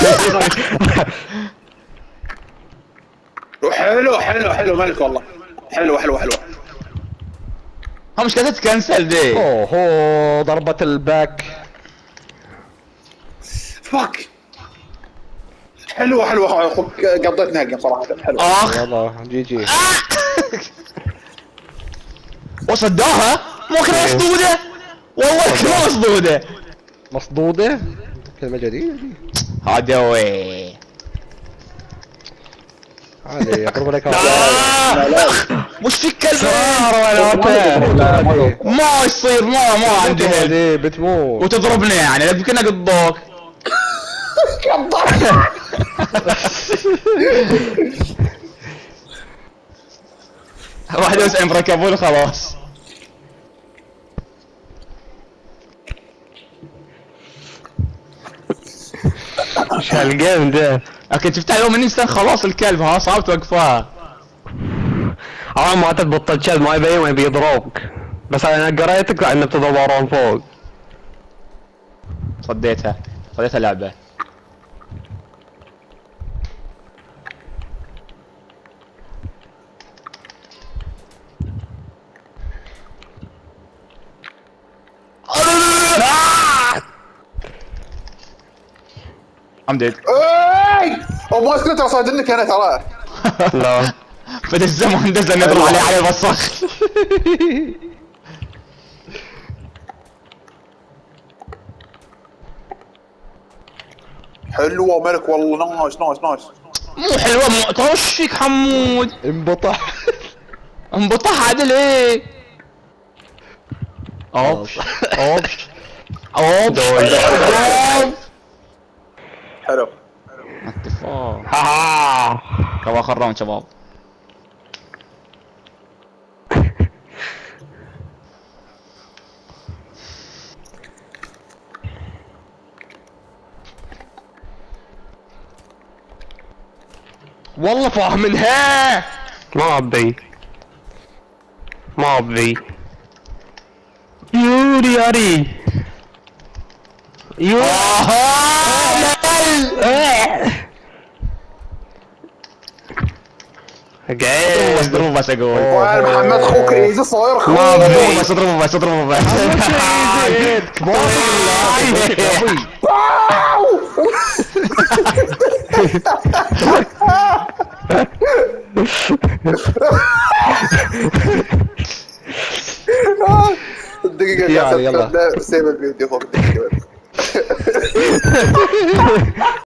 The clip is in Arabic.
حلو حلو حلو ملك والله. حلو حلو حلو. ها مش كانت تكنسل دي. اوه ضربة الباك. فاك. حلو حلو قضيت نهجة صراحة حلو. يلا جي جي. وصدوها مو كلمة مصدودة. والله كلمة مصدودة. مصدودة؟ كلمة جديدة دي. هادوي. عادي اضرب لك. وش في كلب؟ ما يصير ما عندي هذه بتموت. وتضربني يعني يمكن اقضوك. واحد يوسع ركبون خلاص. ايش هالجيم ده؟ اكيد شفتها يوم انستان خلاص الكلب ها صعب توقفها. ما تضبط الكلب ما يبي يضربك. بس انا قريتك انه بتضربون فوق. صديتها لعبة. I'm dead. اي وما كنت اصادنك انا ترى. لا فد الزمن دز نضرب عليه بالصخ. حلوة ملك والله. نايس نايس نايس. مو حلوة مو توشك حمود. انبطح. انبطح عدل ايه. اوبش اوبش اوبش. حلو. اتفاق. ها كوا اخر راوند شباب. والله فاهمنها. ما ابي يوري بس اضربه بس اقول. محمد خوك ايزي صاير ما ابي بس اضربه بس. دقيقة يلا سيب الفيديو فوق دقيقة.